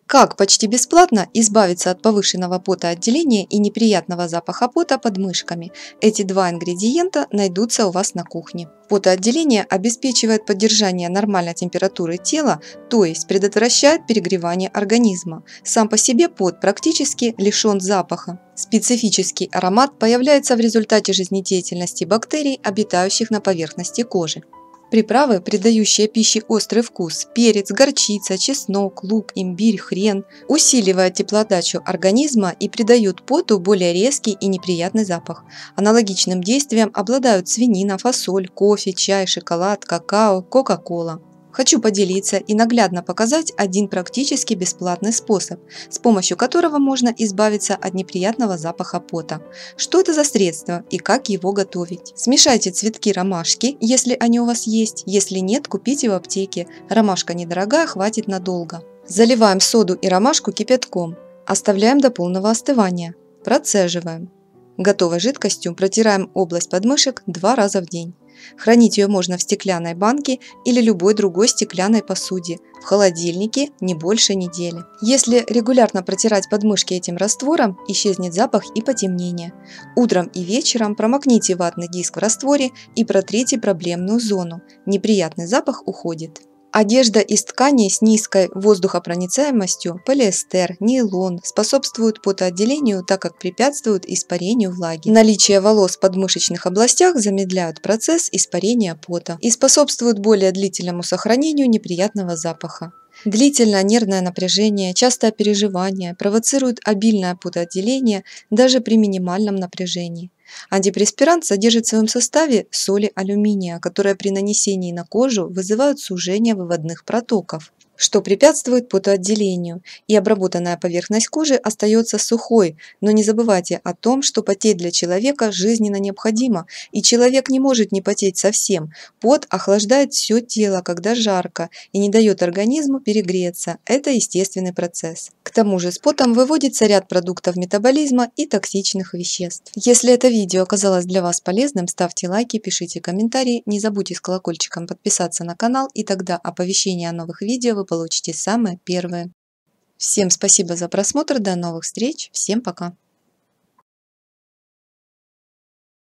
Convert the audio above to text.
Как почти бесплатно избавиться от повышенного потоотделения и неприятного запаха пота под мышками? Эти два ингредиента найдутся у вас на кухне. Потоотделение обеспечивает поддержание нормальной температуры тела, то есть предотвращает перегревание организма. Сам по себе пот практически лишен запаха. Специфический аромат появляется в результате жизнедеятельности бактерий, обитающих на поверхности кожи. Приправы, придающие пище острый вкус, перец, горчица, чеснок, лук, имбирь, хрен, усиливают теплоотдачу организма и придают поту более резкий и неприятный запах. Аналогичным действием обладают свинина, фасоль, кофе, чай, шоколад, какао, кока-кола. Хочу поделиться и наглядно показать один практически бесплатный способ, с помощью которого можно избавиться от неприятного запаха пота. Что это за средство и как его готовить? Смешайте цветки ромашки, если они у вас есть, если нет, купите в аптеке. Ромашка недорогая, хватит надолго. Заливаем соду и ромашку кипятком. Оставляем до полного остывания. Процеживаем. Готовой жидкостью протираем область подмышек 2 раза в день. Хранить ее можно в стеклянной банке или любой другой стеклянной посуде, в холодильнике не больше недели. Если регулярно протирать подмышки этим раствором, исчезнет запах и потемнение. Утром и вечером промокните ватный диск в растворе и протрите проблемную зону. Неприятный запах уходит. Одежда из тканей с низкой воздухопроницаемостью, полиэстер, нейлон способствуют потоотделению, так как препятствуют испарению влаги. Наличие волос в подмышечных областях замедляют процесс испарения пота и способствуют более длительному сохранению неприятного запаха. Длительное нервное напряжение, частое переживание провоцируют обильное потоотделение даже при минимальном напряжении. Антипреспирант содержит в своем составе соли алюминия, которые при нанесении на кожу вызывают сужение выводных протоков, что препятствует потоотделению, и обработанная поверхность кожи остается сухой. Но не забывайте о том, что потеть для человека жизненно необходимо, и человек не может не потеть совсем. Пот охлаждает все тело, когда жарко, и не дает организму перегреться. Это естественный процесс. К тому же с потом выводится ряд продуктов метаболизма и токсичных веществ. Если это видео оказалось для вас полезным, ставьте лайки, пишите комментарии, не забудьте с колокольчиком подписаться на канал, и тогда оповещения о новых видео вы получите самые первые. Всем спасибо за просмотр, до новых встреч, всем пока!